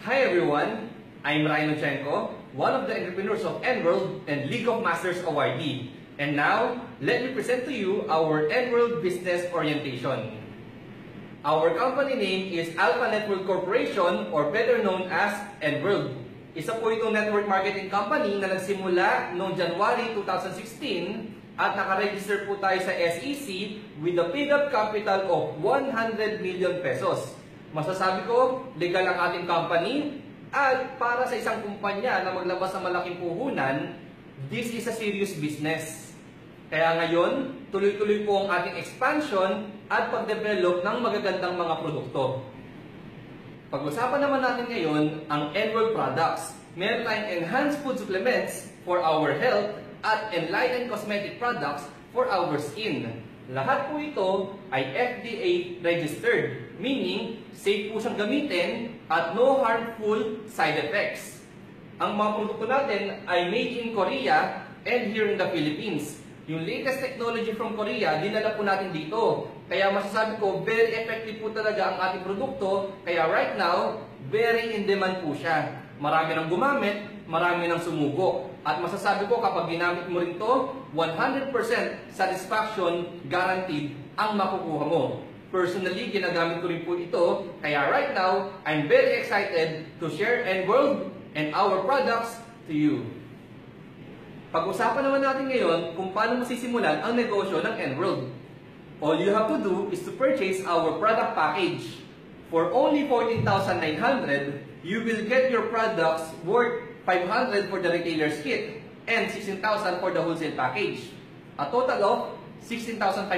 Hi everyone, I'm Ryan Ochenko, one of the entrepreneurs of Enworld and League of Masters awardee. And now, let me present to you our Enworld Business Orientation. Our company name is Alpha Network Corporation or better known as Enworld. Isa po itong network marketing company na nagsimula noong January 2016 at nakaregister po tayo sa SEC with a paid-up capital of 100 million pesos. Masasabi ko, legal ang ating company at para sa isang kumpanya na maglabas ng malaking puhunan, this is a serious business. Kaya ngayon, tuloy-tuloy po ang ating expansion at pag-develop ng magagandang mga produkto. Pag-usapan naman natin ngayon ang Enworld products. Meron tayong enhanced food supplements for our health at enlightened cosmetic products for our skin. Lahat po ito ay FDA registered, meaning safe po siyang gamitin at no harmful side effects. Ang mga produkto natin ay made in Korea and here in the Philippines. Yung latest technology from Korea, dinala po natin dito. Kaya masasabi ko, very effective po talaga ang ating produkto. Kaya right now, very in demand po siya. Marami nang gumamit, marami nang sumubo. At masasabi ko, kapag ginamit mo rin to, 100% satisfaction guaranteed ang makukuha mo. Personally, ginagamit ko rin po ito. Kaya right now, I'm very excited to share Enworld and our products to you. Pag-usapan naman natin ngayon kung paano masisimulan ang negosyo ng Enworld. All you have to do is to purchase our product package. For only 14,900, you will get your products worth 500 for the retailer's kit and 16,000 for the wholesale package. A total of 16,500.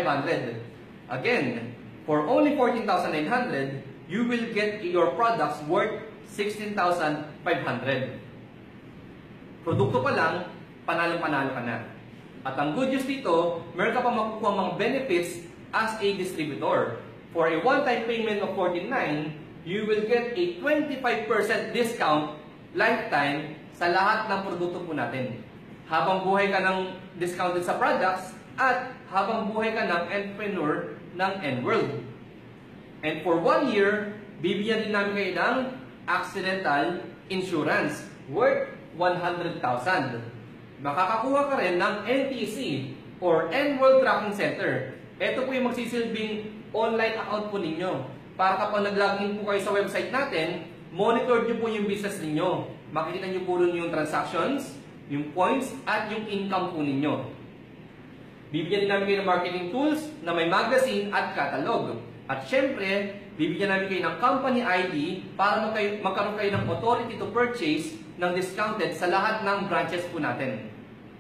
Again, for only 14,900, you will get your products worth 16,500. Produkto pa lang, panalo-panalo ka na. At ang good news dito, meron ka pa makukuha mga benefits as a distributor. For a one-time payment of 49, you will get a 25% discount lifetime sa lahat ng produkto po natin. Habang buhay ka ng discounted sa products at habang buhay ka ng entrepreneur ng Enworld. And for 1 year, bibigyan din namin kayo ng accidental insurance worth 100,000. Makakakuha ka rin ng NTC or Enworld Tracking Center. Ito po yung magsisilbing online account po ninyo. Para kapag nag-login po kayo sa website natin, monitor nyo po yung business ninyo. Makikita nyo po rin yung transactions, yung points, at yung income po ninyo. Bibigyan din namin kayo ng marketing tools na may magazine at catalog. At syempre, bibigyan namin kayo ng company ID para magkaroon kayo ng authority to purchase ng discounted sa lahat ng branches po natin.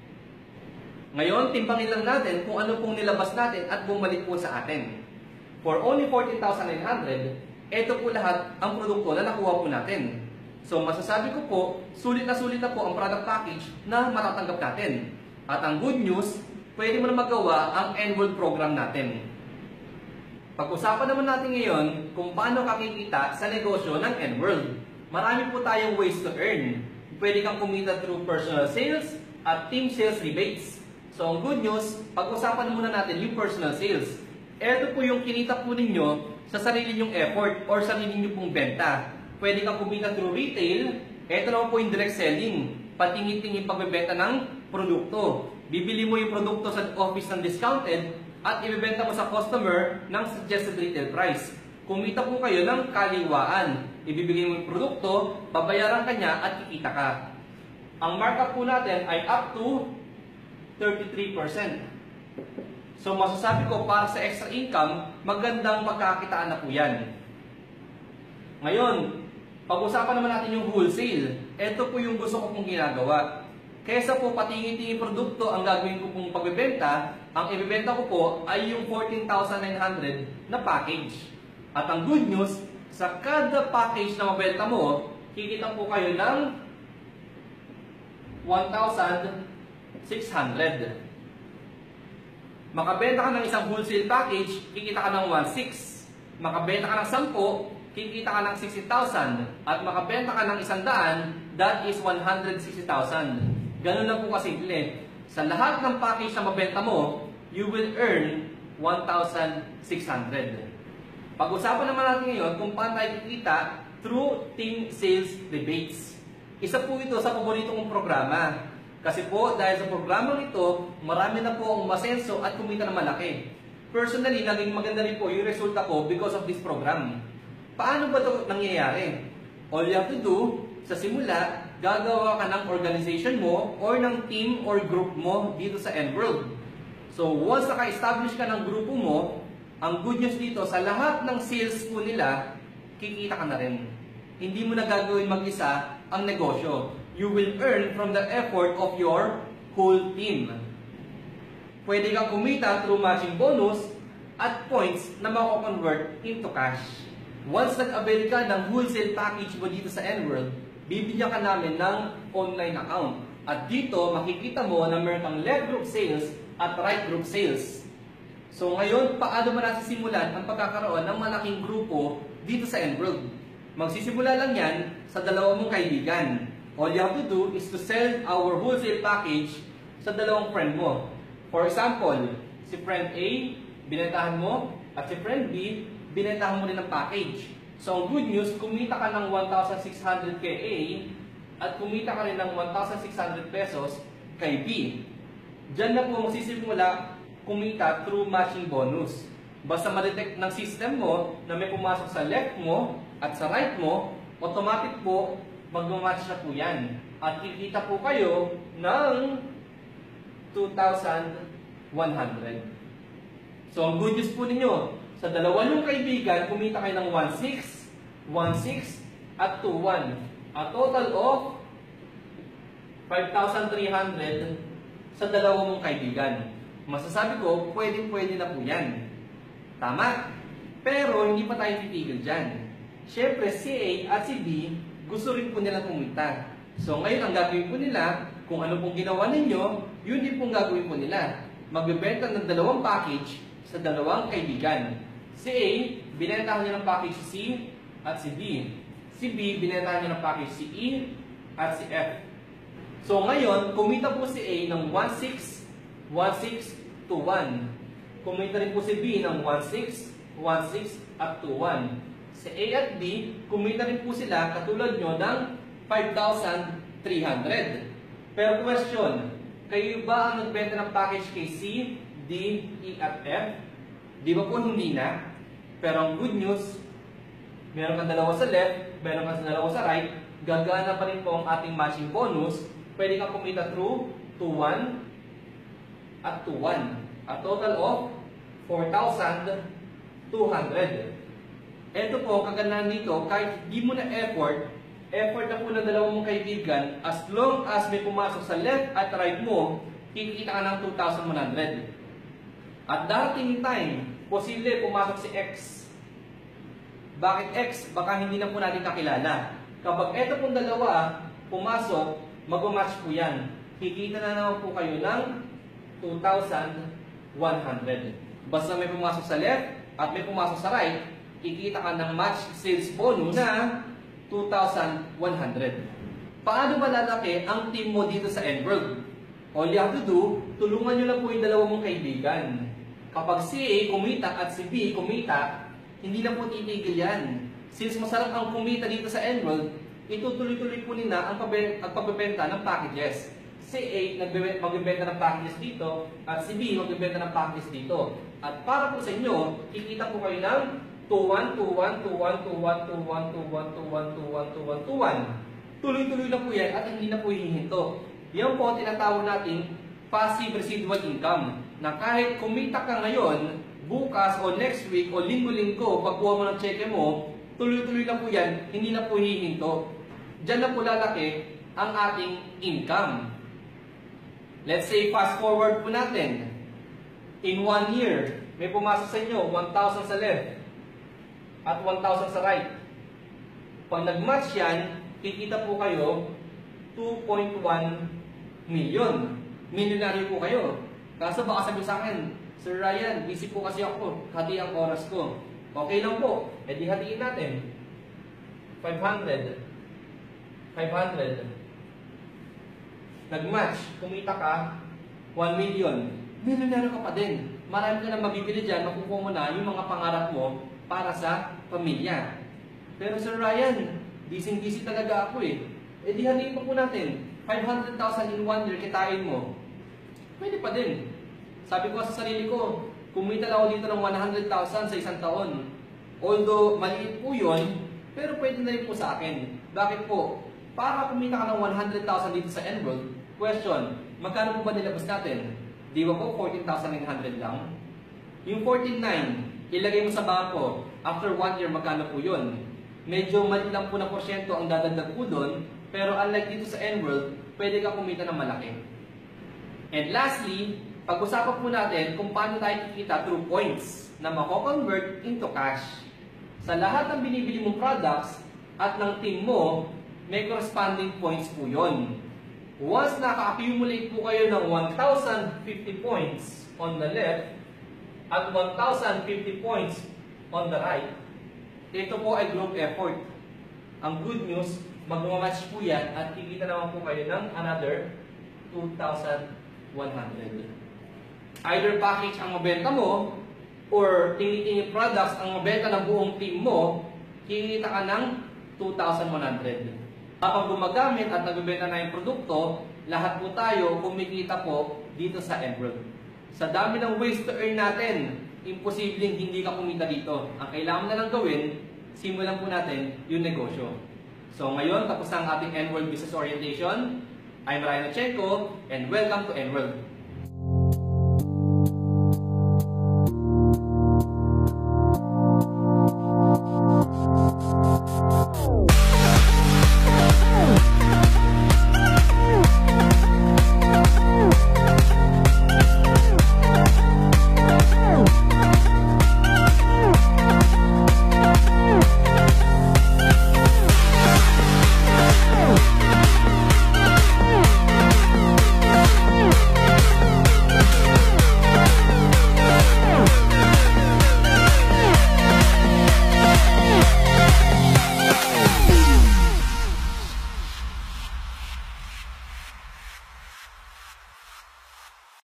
Ngayon, timbangin lang natin kung ano pong nilabas natin at bumalik po sa atin. For only 14,900, ito po lahat ang produkto na nakuha po natin. So masasabi ko po, sulit na po ang product package na matatanggap natin. At ang good news, pwede mo na magawa ang Enworld program natin. Pag-usapan naman natin ngayon kung paano kakikita sa negosyo ng Enworld. Marami po tayong ways to earn. Pwede kang kumita through personal sales at team sales rebates. So ang good news, pag-usapan muna natin yung personal sales. Ito po yung kinita po ninyo sa sarili nyong effort or sarili nyo pong benta. Pwede kang kumita through retail. Ito naman po yung direct selling. Patingin-tingin pagbebenta ng produkto. Bibili mo yung produkto sa office ng discounted at ibebenta mo sa customer ng suggested retail price. Kumita po kayo ng kaliwaan. Ibibigay mo yung produkto, babayaran ka niya at kikita ka. Ang markup po natin ay up to 33%. So masasabi ko para sa extra income, magandang pagkakitaan na po yan. Ngayon, pag-usapan naman natin yung wholesale. Ito po yung gusto ko pong ginagawa. Kesa po patingin-tingin produkto ang gagawin ko pong pagbebenta, ang ibebenta ko po ay yung 14,900 na package. At ang good news, sa kada package na mabenta mo, kikita po kayo ng 1,600. Makabenta ka ng isang wholesale package, kikita ka ng 1,600. Makabenta ka ng 10, kikita ka ng 60,000. At makabenta ka ng 100, that is 160,000. Ganun lang po kasimple. Sa lahat ng package na mabenta mo, you will earn 1,600. Pag-usapan naman natin ngayon kung paano tayo kikita through team sales rebates. Isa po ito sa paborito kong programa. Kasi po, dahil sa programang ito, marami na po ang masenso at kumita na malaki. Personally, naging maganda rin po yung resulta ko because of this program. Paano ba ito nangyayari? All you have to do, sa simula, gagawa ka ng organization mo or ng team or group mo dito sa Enworld. So, once naka-establish ka ng grupo mo, ang good news dito, sa lahat ng sales po nila, kikita ka na rin. Hindi mo na gagawin mag-isa ang negosyo. You will earn from the effort of your whole team. Pwede kang kumita through matching bonus at points na mako-convert into cash. Once nag-avail ka ng wholesale package mo dito sa Enworld, bibigyan ka namin ng online account. At dito, makikita mo na meron kang left group sales at right group sales. So ngayon, paano ba natin simulan ang pagkakaroon ng malaking grupo dito sa Enworld? Magsisimula lang yan sa dalawa mong kaibigan. All you have to do is to sell our wholesale package sa dalawang friend mo. For example, si friend A, binentahan mo, at si friend B, binentahan mo rin ng package. So, ang good news, kumita ka ng 1,600 kay A, at kumita ka rin ng 1,600 pesos kay B. Diyan na po magsisimula kumita through matching bonus. Basta ma-detect ng system mo na may pumasok sa left mo at sa right mo, automatic po, mag-match na po yan. At kikita po kayo ng 2,100. So, ang good news po ninyo, sa dalawa yung kaibigan, kumita kayo ng 1,600, 1,600, at 2,100. A total of 5,300 sa dalawa mong kaibigan. Masasabi ko, pwede na po yan. Tama? Pero, hindi pa tayo titigil dyan. Siyempre, si A at si B, gusto rin po nila kumita. So ngayon ang gagawin po nila, kung ano pong ginawa ninyo, yun din pong gagawin po nila. Magbebenta ng dalawang package sa dalawang kaibigan. Si A, binentahan niya ng package si C at si B. Si B, binentahan niya ng package si E at si F. So ngayon, kumita po si A ng 1,600, 1,600 to 1. Kumita rin po si B ng 1,600, 1,600 at 2,100. Si A at B, kumita rin po sila katulad nyo ng 5,300. Pero question, kayo ba ang nagbenta ng package kay C, D, E at F? Di ba po hindi na? Pero ang good news, meron kang dalawa sa left, meron kang dalawa sa right, gagana pa rin po ang ating matching bonus. Pwede kang kumita through 2,100 at 2,100. A total of 4,200. Ito po, kagandahan dito, kahit di mo na effort na po ng dalawang mong kaibigan, as long as may pumasok sa left at right mo, kikita ka ng 2,100. At darating time, posible pumasok si X. Bakit X? Baka hindi na po natin kakilala. Kapag ito pong dalawa pumasok, mag-match po yan. Kikita na naman po kayo ng 2,100. Basta may pumasok sa left at may pumasok sa right, kikita ka ng match sales bonus na 2,100. Paano ba lalaki ang team mo dito sa Enworld? All you have to do, tulungan nyo lang po yung dalawa mong kaibigan. Kapag si A kumita at si B kumita, hindi na po titigil yan. Since masarap ang kumita dito sa Enworld, itutuloy-tuloy po nila ang pagbebenta ng packages. Si A magbebenta ng packages dito at si B magbebenta ng packages dito. At para po sa inyo, kikita po kayo ng 2-1, 2-1, 2-1, 2-1, 2-1, 2-1, 2-1, 2-1, 2-1, 2-1. Tuloy-tuloy na po yan at hindi na po hihinto. Yan po ang tinatawag nating passive residual income. Na kahit kumita ka ngayon, bukas o next week o linggo-linggo, pagkuha mo ng cheque mo, tuloy-tuloy na po yan, hindi na po hihinto. Diyan na po lalaki ang ating income. Let's say, fast forward po natin. In 1 year, may pumasok sa inyo, 1,000 sa left at 1,000 sa right. Pag nag-match yan, kikita po kayo 2.1 million. Milyonaryo po kayo. Kaso baka sabi sa akin, Sir Ryan, busy po kasi ako. Hati ang oras ko. Okay lang po. E di hatiin natin. 500. 500. Nag-match. Kumita ka 1 million. Milyonaryo ka pa din. Marami ka na mabibili dyan. Makukuha mo na yung mga pangarap mo para sa pamilya. Pero Sir Ryan, busy talaga ako eh. Eh di hatiin pa po natin, 500,000 in 1 year kitain mo. Pwede pa din. Sabi ko sa sarili ko, kumita na ako dito ng 100,000 sa isang taon. Although maliit po yun, pero pwede na rin po sa akin. Bakit po? Para kumita ka ng 100,000 dito sa Enroll, question, magkano po ba nilabas natin? Di ba po 14,900 lang? Yung 14,900, ilagay mo sa bangko, after 1 year magkano po yun? Medyo maliit lang po na porsyento ang dadagdag po doon, pero unlike dito sa Enroll, pwede ka kumita ng malaki. And lastly, pag-usapan po natin kung paano tayo kikita through points na mako-convert into cash. Sa lahat ng binibili mong products at ng team mo, may corresponding points po yun. Once naka-accumulate po kayo ng 1,050 points on the left at 1,050 points on the right, ito po ay group effort. Ang good news, mag-match po yan at kikita naman po kayo ng another 2,100. Either package ang mabenta mo or tingi-tingi products ang mabenta ng buong team mo, kikita ka ng 2,100. Kapag gumagamit at nagbebenta na yung produkto, lahat po tayo kumikita po dito sa Enroll. Sa dami ng ways to earn natin, imposibleng hindi ka kumita dito. Ang kailangan na lang gawin, simulan po natin yung negosyo. So ngayon, tapos na ang ating Enroll Business Orientation. I'm Ryan Achenko and welcome to Enroll.